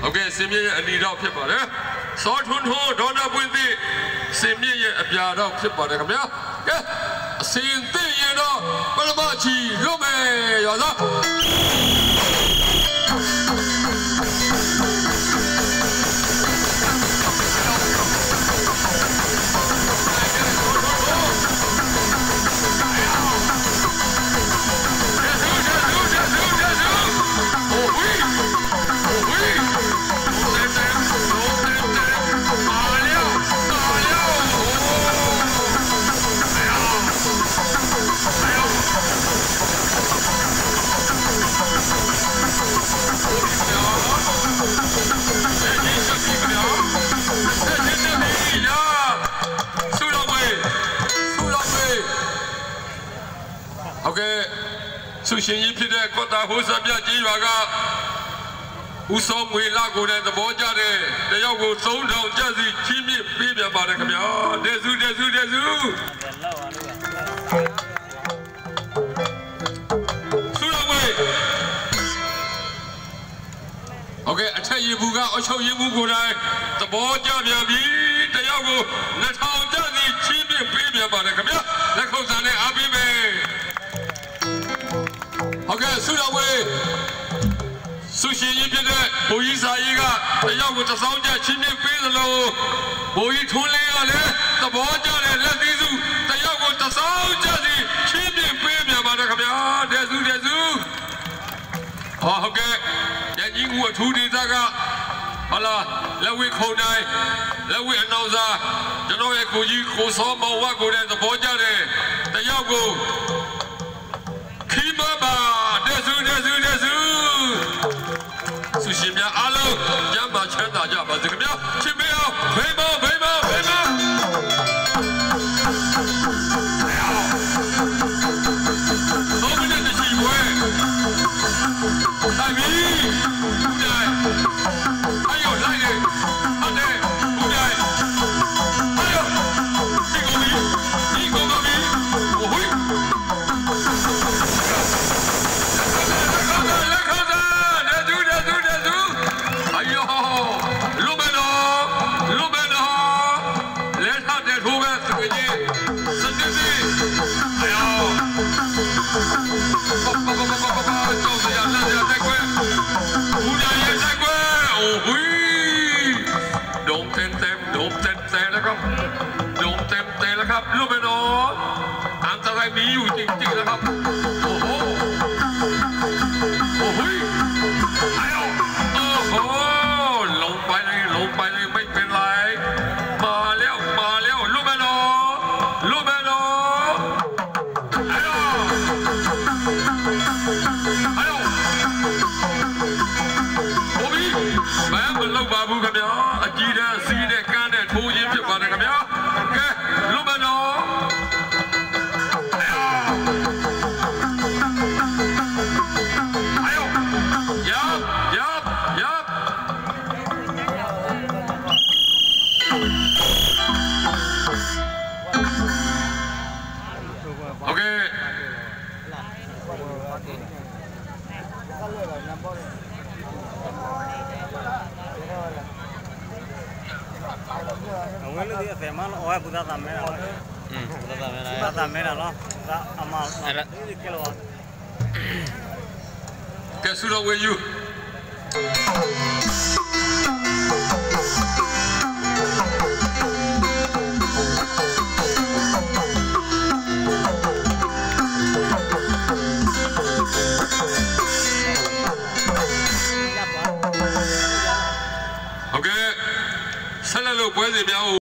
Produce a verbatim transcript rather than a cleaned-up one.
ဟုတ်ကဲ့စင်မြင့်ရဲ့အနီတော့ဖြစ်ပါတယ်စောထွန်းထွန်းဒေါနာပွင့်သိစင်မြင့်ရဲ့အပြာတော့ဖြစ်ပါတယ်ခင်ဗျာကဲအစင်သိရင်တော့ပရမချီလွတ်မယ်ရောသားဆုရှင်ကြီးဖြစ်တဲ့ကောတာဟိုးစပြကြီးရွာကဦးစောငွေလာကိုတဲ့သဘောကျတဲ့တယောက်ကိုသုံးထောင်ကျပ်စီချီးမြှင့်ပေးပြန်ပါတယ်ခင်ဗျာတဲ့စုတဲ့စုတဲ့စုဆုတော်ဝေးโอเคအထက်ရေဘူးကအချုပ်ရေဘူးကိုယ်တိုင်သဘောကျပြန်ပြီတယောက်ကိုနှစ်ထောင်ကျပ်စီချီးမြှင့်ပေးပြန်ပါတယ်ခင်ဗျာလက်ခုပ်စာနဲ့အားပေးမယ်ဟုတ်ကဲ့ဆုတော်ဝေးဆုရှင်ကြီးဖြစ်တဲ့ဘိုးကြီးစာရေးကတယောက်ကိုတစ်စောင်းကျချင်းချင်းပေးသလိုဘိုးကြီးထွန်းလင်းကလည်းသဘောကျတဲ့လက်သီးစုတယောက်ကိုတစ်စောင်းကျစီချင်းချင်းပေးပြန်ပါတယ်ခင်ဗျာတဲ့စုတဲ့စုဟုတ်ကဲ့ရန်ကြီးကူအထူးဒေသကဟာလာလက်ဝဲခုံတိုင်းလက်ဝဲအနောက်စားကျွန်တော်ရဲ့ကိုကြီးကိုစောမောင်ဝတ်ကိုတဲ့သဘောကျတဲ့တယောက်ကိုခီမဘာတဲ့စုတဲ့စုတဲ့စုဆုရှင်များအားလုံးကျမ်းမာချမ်းသာကြပါစေခင်ဗျာချစ်ပေးအောင်ဘိမောဘိမောဘိမောသုံးမိနစ်တရှိဝဲတိုင်ပြီဦးကြိုင်အယောလိုက်လေဟုတ်တယ်ဦးကြိုင်အယောဒီကိုမီဒီကိုမီဟိုဟိลูกเป็นน้องอันตรายมีอยู่จริงๆนะครับโอ้โหโอ้โหไอ้โอ้โหลงไปเลยลงไปเลยไม่เป็นไรมาแล้วมาแล้วลูกเป็นน้องลูกเป็นน้องไอ้ไอ้โอ้ยแม่มันลูกบาบูครับเนี่ยอาจีเดซีเดกันเดทูยิ้มผิวปากนะครับเนี่ยแกลูกเป็นน้องMemang oh ya buta tamera. Hmm, buta tamera. Buta tamera loh. Buta amal. Ada. Ini kilo. Okay, sudah where you? Okay, selalu boleh dia